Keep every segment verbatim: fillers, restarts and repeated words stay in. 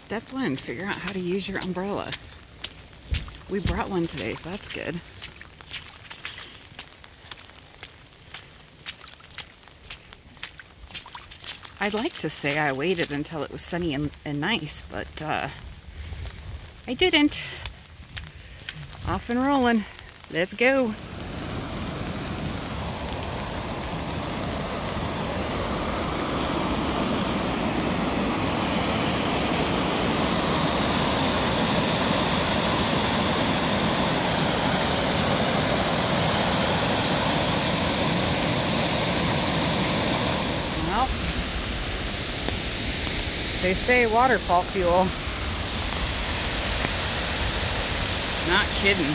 Step one, figure out how to use your umbrella. We brought one today, so that's good. I'd like to say I waited until it was sunny and, and nice, but uh, I didn't. Off and rolling. Let's go. Well, they say waterfall fuel. Not kidding.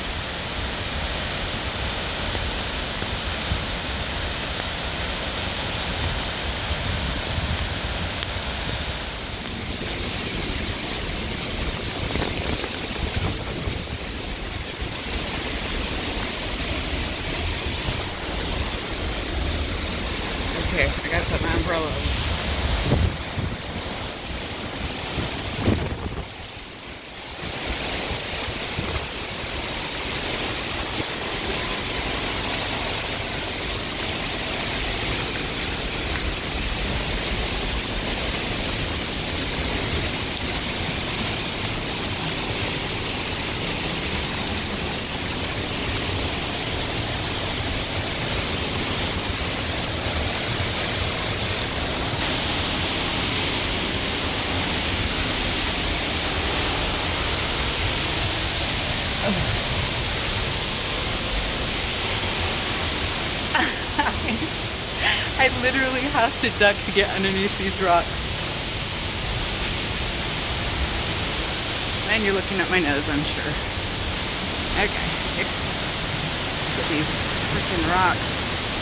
Okay, I gotta put my umbrella over. I literally have to duck to get underneath these rocks. And you're looking at my nose, I'm sure. Okay. Look at these freaking rocks.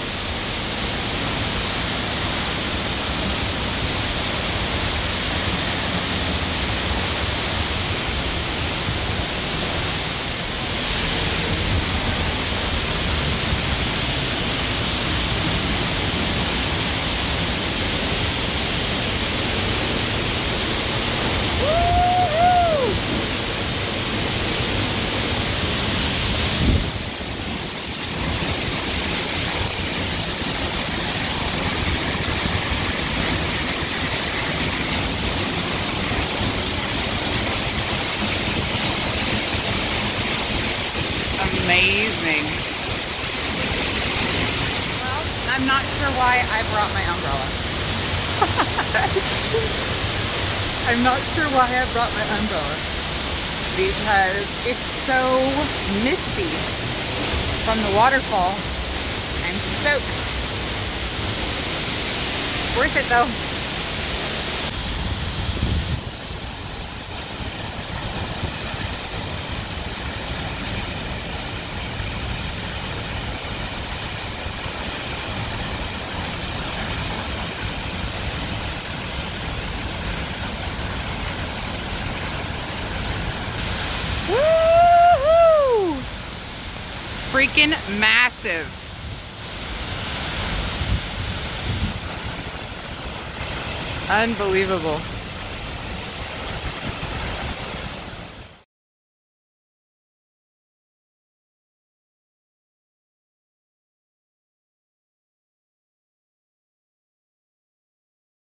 Amazing. Well, I'm not sure why I brought my umbrella. I'm not sure why I brought my umbrella. Because it's so misty from the waterfall. I'm soaked. Worth it though. Woohoo! Freaking massive. Unbelievable.